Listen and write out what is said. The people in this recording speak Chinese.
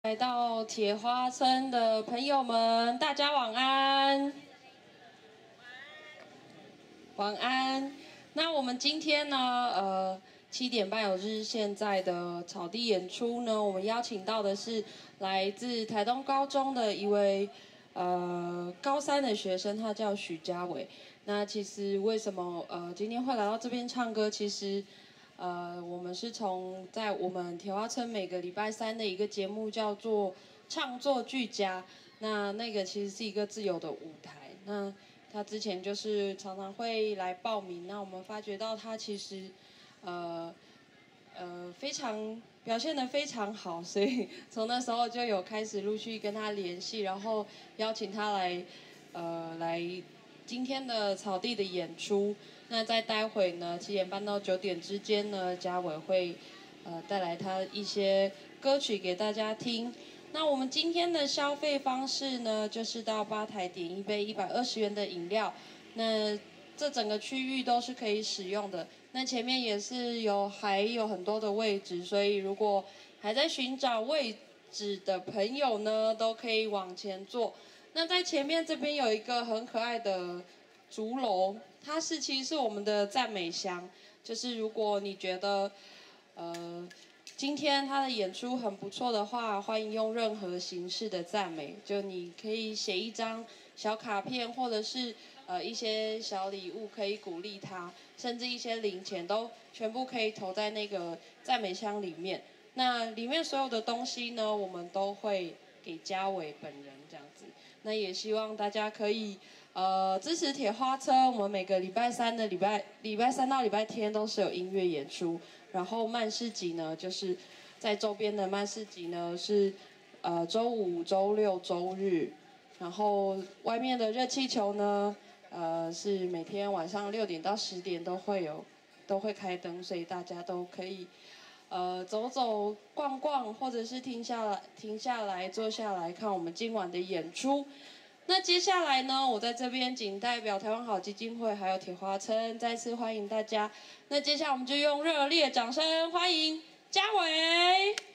来到铁花村的朋友们，大家晚安。晚安。那我们今天呢，7点半有日现在的草地演出呢，我们邀请到的是来自台东高中的一位高3的学生，他叫许家伟。那其实为什么今天会来到这边唱歌？其实我们是在我们铁花村每个礼拜三的一个节目叫做唱作俱佳，那个其实是一个自由的舞台。那他之前就是常常会来报名，那我们发觉到他其实非常表现得非常好，所以从那时候就有开始陆续跟他联系，然后邀请他来今天的草地的演出。那在待会呢7点半到9点之间呢，家伟会带来他一些歌曲给大家听。那我们今天的消费方式呢，就是到吧台点一杯120元的饮料。那这整个区域都是可以使用的。那前面也是还有很多的位置，所以如果还在寻找位置的朋友呢，都可以往前坐。那在前面这边有一个很可爱的竹楼，它其实是我们的赞美箱，就是如果你觉得今天他的演出很不错的话，欢迎用任何形式的赞美，就你可以写一张小卡片，或者是一些小礼物可以鼓励他，甚至一些零钱都全部可以投在那个赞美箱里面。那里面所有的东西呢，我们都会给家伟本人这样子。那也希望大家可以支持铁花村，我们每个礼拜三到礼拜天都是有音乐演出。然后慢市集呢，就是在周边的慢市集呢是周五、周六、周日。然后外面的热气球呢，是每天晚上6点到10点都会开灯，所以大家都可以走走逛逛，或者是停下来坐下来看我们今晚的演出。那接下来呢，我在这边仅代表台湾好基金会还有铁花村再次欢迎大家。那接下来我们就用热烈掌声欢迎家伟。